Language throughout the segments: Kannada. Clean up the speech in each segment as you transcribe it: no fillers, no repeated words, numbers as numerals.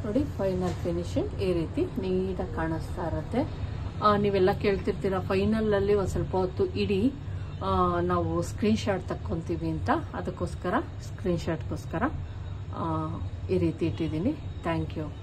ನೋಡಿ ಫೈನಲ್ ಫಿನಿಶಿಂಗ್ ಈ ರೀತಿ ನೀಟಾಗಿ ಕಾಣಿಸ್ತಾ ಇರುತ್ತೆ. ನೀವೆಲ್ಲ ಕೇಳ್ತಿರ್ತೀರ ಫೈನಲಲ್ಲಿ ಒಂದು ಸ್ವಲ್ಪ ಹೊತ್ತು ಇಡಿ ನಾವು ಸ್ಕ್ರೀನ್ಶಾಟ್ ತಕ್ಕೊಂತೀವಿ ಅಂತ, ಅದಕ್ಕೋಸ್ಕರ ಸ್ಕ್ರೀನ್ಶಾಟ್ಗೋಸ್ಕರ ಈ ರೀತಿ ಇಟ್ಟಿದ್ದೀನಿ. Thank you.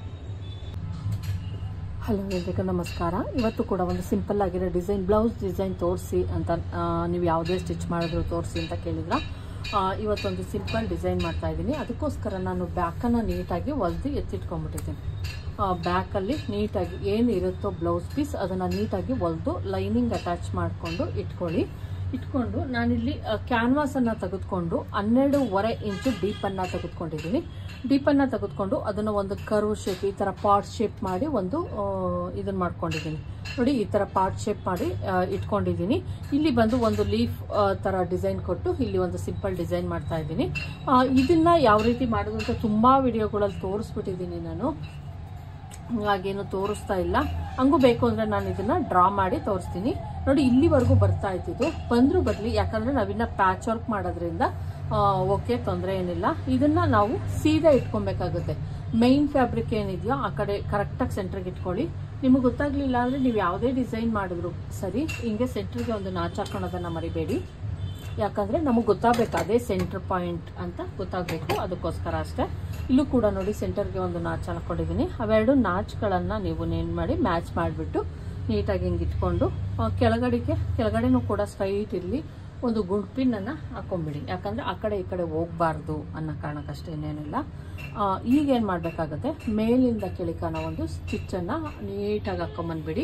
ಹಲೋ ಎಲ್ರಿಗೂ ನಮಸ್ಕಾರ. ಇವತ್ತು ಕೂಡ ಒಂದು ಸಿಂಪಲ್ ಆಗಿರೋ ಡಿಸೈನ್ ಬ್ಲೌಸ್ ಡಿಸೈನ್ ತೋರಿಸಿ ಅಂತ ನೀವು ಯಾವುದೇ ಸ್ಟಿಚ್ ಮಾಡಿದ್ರು ತೋರಿಸಿ ಅಂತ ಕೇಳಿದ್ರ. ಇವತ್ತೊಂದು ಸಿಂಪಲ್ ಡಿಸೈನ್ ಮಾಡ್ತಾ ಇದ್ದೀನಿ. ಅದಕ್ಕೋಸ್ಕರ ನಾನು ಬ್ಯಾಕನ್ನು ನೀಟಾಗಿ ಹೊಲ್ದು ಎತ್ತಿಟ್ಕೊಂಡ್ಬಿಟ್ಟಿದ್ದೀನಿ. ಬ್ಯಾಕಲ್ಲಿ ನೀಟಾಗಿ ಏನಿರುತ್ತೋ ಬ್ಲೌಸ್ ಪೀಸ್ ಅದನ್ನು ನೀಟಾಗಿ ಹೊಲ್ದು ಲೈನಿಂಗ್ ಅಟ್ಯಾಚ್ ಮಾಡಿಕೊಂಡು ಇಟ್ಕೊಂಡು ನಾನಿಲ್ಲಿ ಕ್ಯಾನ್ವಾಸನ್ನು ತೆಗೆದುಕೊಂಡು 12.5 ಇಂಚು ಡೀಪನ್ನು ತೆಗೆದುಕೊಂಡಿದ್ದೀನಿ. ಡೀಪನ್ನು ತೆಗೆದುಕೊಂಡು ಅದನ್ನು ಒಂದು ಕರ್ವ್ ಶೇಪ್ ಈ ಥರ ಪಾಟ್ ಶೇಪ್ ಮಾಡಿ ಒಂದು ಇದನ್ನು ಮಾಡ್ಕೊಂಡಿದ್ದೀನಿ. ನೋಡಿ ಈ ಥರ ಪಾಟ್ ಶೇಪ್ ಮಾಡಿ ಇಟ್ಕೊಂಡಿದ್ದೀನಿ. ಇಲ್ಲಿ ಬಂದು ಒಂದು ಲೀಫ್ ಥರ ಡಿಸೈನ್ ಕೊಟ್ಟು ಇಲ್ಲಿ ಒಂದು ಸಿಂಪಲ್ ಡಿಸೈನ್ ಮಾಡ್ತಾ ಇದ್ದೀನಿ. ಇದನ್ನು ಯಾವ ರೀತಿ ಮಾಡೋದು ಅಂತ ತುಂಬ ವಿಡಿಯೋಗಳಲ್ಲಿ ತೋರಿಸ್ಬಿಟ್ಟಿದ್ದೀನಿ ನಾನು, ಹಾಗೇನು ತೋರಿಸ್ತಾ ಇಲ್ಲ. ಹಂಗೂ ಬೇಕು ಅಂದರೆ ನಾನು ಇದನ್ನು ಡ್ರಾ ಮಾಡಿ ತೋರಿಸ್ತೀನಿ. ನೋಡಿ ಇಲ್ಲಿವರೆಗೂ ಬರ್ತಾ ಇದ್ದಿದ್ದು ಬಂದರೂ ಬರಲಿ, ಯಾಕಂದರೆ ನಾವಿನ್ನ ಪ್ಯಾಚ್ ವರ್ಕ್ ಮಾಡೋದ್ರಿಂದ ಓಕೆ ತೊಂದರೆ ಏನಿಲ್ಲ. ಇದನ್ನು ನಾವು ಸೀದಾ ಇಟ್ಕೊಬೇಕಾಗುತ್ತೆ. ಮೈನ್ ಫ್ಯಾಬ್ರಿಕ್ ಏನಿದೆಯೋ ಆ ಕಡೆ ಕರೆಕ್ಟಾಗಿ ಸೆಂಟ್ರಿಗೆ ಇಟ್ಕೊಳ್ಳಿ. ನಿಮಗೆ ಗೊತ್ತಾಗಲಿಲ್ಲ ಅಂದರೆ ನೀವು ಯಾವುದೇ ಡಿಸೈನ್ ಮಾಡಿದ್ರು ಸರಿ ಹಿಂಗೆ ಸೆಂಟ್ರಿಗೆ ಒಂದು ನಾಚ್ ಹಾಕೋಣೋದನ್ನು ಮರಿಬೇಡಿ. ಯಾಕಂದರೆ ನಮಗೆ ಗೊತ್ತಾಗಬೇಕು ಅದೇ ಸೆಂಟರ್ ಪಾಯಿಂಟ್ ಅಂತ ಗೊತ್ತಾಗಬೇಕು, ಅದಕ್ಕೋಸ್ಕರ ಅಷ್ಟೇ. ಇಲ್ಲೂ ಕೂಡ ನೋಡಿ ಸೆಂಟರ್ಗೆ ಒಂದು ನಾಚ್ ಹಾಕೊಂಡಿದ್ದೀನಿ. ಅವೆರಡು ನಾಚ್ಗಳನ್ನು ನೀವು ನೇನ್ ಮಾಡಿ ಮ್ಯಾಚ್ ಮಾಡಿಬಿಟ್ಟು ನೀಟಾಗಿ ಹಿಂಗೆ ಇಟ್ಕೊಂಡು ಕೆಳಗಡೆನೂ ಕೂಡ ಸ್ಟ್ರೈಟ್ ಇರಲಿ ಒಂದು ಗುಂಡ್ಪಿನನ್ನು ಹಾಕೊಂಡ್ಬಿಡಿ. ಯಾಕಂದರೆ ಆ ಕಡೆ ಈ ಕಡೆ ಹೋಗಬಾರ್ದು ಅನ್ನೋ ಕಾರಣಕ್ಕಷ್ಟೇ, ಇನ್ನೇನಿಲ್ಲ. ಈಗೇನು ಮಾಡಬೇಕಾಗುತ್ತೆ, ಮೇಲಿಂದ ಕೆಳಕನ ಒಂದು ಸ್ಟಿಚ್ಚನ್ನು ನೀಟಾಗಿ ಹಾಕೊಂಬಂದ್ಬಿಡಿ.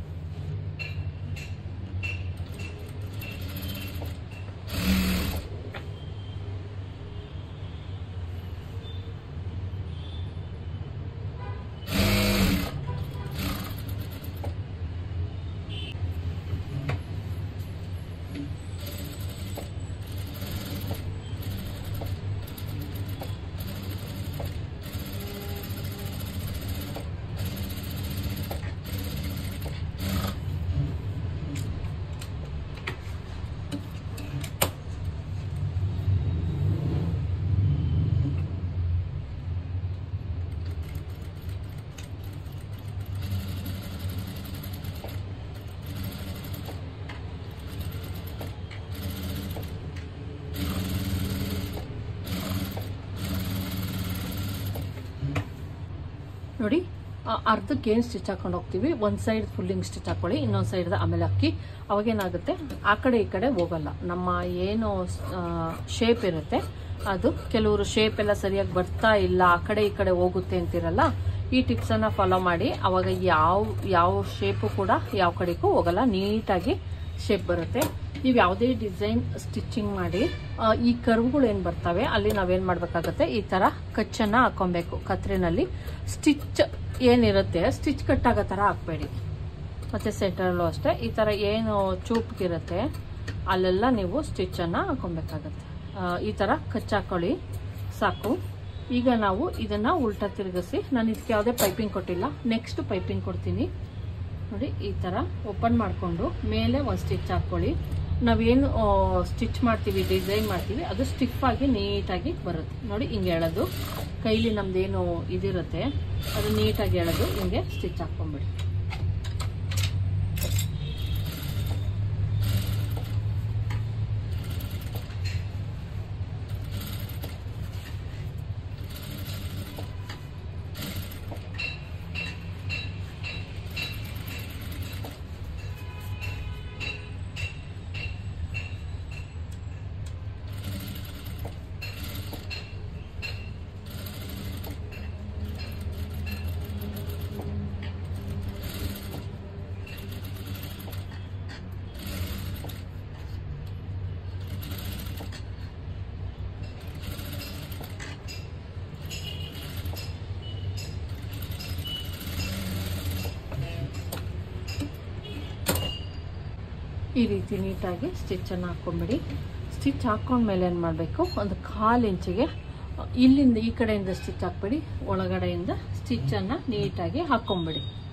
ನೋಡಿ ಅರ್ಧಕ್ಕೆ ಏನು ಸ್ಟಿಚ್ ಹಾಕೊಂಡು ಹೋಗ್ತೀವಿ, ಒಂದು ಸೈಡ್ ಫುಲ್ಲಿಂಗ್ ಸ್ಟಿಚ್ ಹಾಕೊಳ್ಳಿ, ಇನ್ನೊಂದು ಸೈಡ್ ಆಮೇಲೆ ಹಾಕಿ. ಅವಾಗೇನಾಗುತ್ತೆ ಆ ಕಡೆ ಈ ಕಡೆ ಹೋಗಲ್ಲ. ನಮ್ಮ ಏನು ಶೇಪ್ ಇರುತ್ತೆ ಅದು ಕೆಲವರು ಶೇಪ್ ಎಲ್ಲ ಸರಿಯಾಗಿ ಬರ್ತಾ ಇಲ್ಲ, ಆ ಕಡೆ ಈ ಕಡೆ ಹೋಗುತ್ತೆ ಅಂತಿರಲ್ಲ. ಈ ಟಿಪ್ಸನ್ನು ಫಾಲೋ ಮಾಡಿ, ಅವಾಗ ಯಾವ ಶೇಪು ಕೂಡ ಯಾವ ಕಡೆಗೂ ಹೋಗಲ್ಲ, ನೀಟಾಗಿ ಶೇಪ್ ಬರುತ್ತೆ. ನೀವು ಯಾವುದೇ ಡಿಸೈನ್ ಸ್ಟಿಚಿಂಗ್ ಮಾಡಿ ಈ ಕರ್ವ್ಗಳು ಏನು ಬರ್ತವೆ ಅಲ್ಲಿ ನಾವೇನು ಮಾಡಬೇಕಾಗುತ್ತೆ, ಈ ಥರ ಕಚ್ಚನ್ನು ಹಾಕೊಬೇಕು. ಕತ್ರಿನಲ್ಲಿ ಸ್ಟಿಚ್ ಏನಿರುತ್ತೆ ಸ್ಟಿಚ್ ಕಟ್ಟಾಗೋ ಥರ ಹಾಕಬೇಡಿ. ಮತ್ತು ಸೆಂಟರಲ್ಲೂ ಅಷ್ಟೇ ಈ ಥರ ಏನು ಚೂಪ್ಗಿರುತ್ತೆ ಅಲ್ಲೆಲ್ಲ ನೀವು ಸ್ಟಿಚ್ಚನ್ನು ಹಾಕೊಬೇಕಾಗತ್ತೆ. ಈ ಥರ ಕಚ್ಚಾಕೊಳ್ಳಿ ಸಾಕು. ಈಗ ನಾವು ಇದನ್ನು ಉಲ್ಟಾ ತಿರುಗಿಸಿ, ನಾನು ಇದಕ್ಕೆ ಯಾವುದೇ ಪೈಪಿಂಗ್ ಕೊಟ್ಟಿಲ್ಲ, ನೆಕ್ಸ್ಟ್ ಪೈಪಿಂಗ್ ಕೊಡ್ತೀನಿ. ನೋಡಿ ಈ ಥರ ಓಪನ್ ಮಾಡಿಕೊಂಡು ಮೇಲೆ ಒಂದು ಸ್ಟಿಚ್ ಹಾಕ್ಕೊಳ್ಳಿ. ನಾವೇನು ಸ್ಟಿಚ್ ಮಾಡ್ತೀವಿ ಡಿಸೈನ್ ಮಾಡ್ತೀವಿ ಅದು ಸ್ಟಿಫ್ ಆಗಿ ನೀಟಾಗಿ ಬರುತ್ತೆ. ನೋಡಿ ಹಿಂಗೆ ಎಳೆದು ಕೈಲಿ ನಮ್ದೇನು ಇದಿರುತ್ತೆ ಅದು ನೀಟಾಗಿ ಎಳೆದು ಹಿಂಗೆ ಸ್ಟಿಚ್ ಹಾಕ್ಕೊಂಬಿಡಿ. ಈ ರೀತಿ ನೀಟಾಗಿ ಸ್ಟಿಚ್ಚನ್ನು ಹಾಕ್ಕೊಂಬಿಡಿ. ಸ್ಟಿಚ್ ಹಾಕ್ಕೊಂಡ್ಮೇಲೆ ಏನು ಮಾಡಬೇಕು, ಒಂದು 1/4 ಇಂಚಿಗೆ ಇಲ್ಲಿಂದ ಈ ಕಡೆಯಿಂದ ಸ್ಟಿಚ್ ಹಾಕ್ಬಿಡಿ, ಒಳಗಡೆಯಿಂದ ಸ್ಟಿಚ್ಚನ್ನು ನೀಟಾಗಿ ಹಾಕ್ಕೊಂಬಿಡಿ.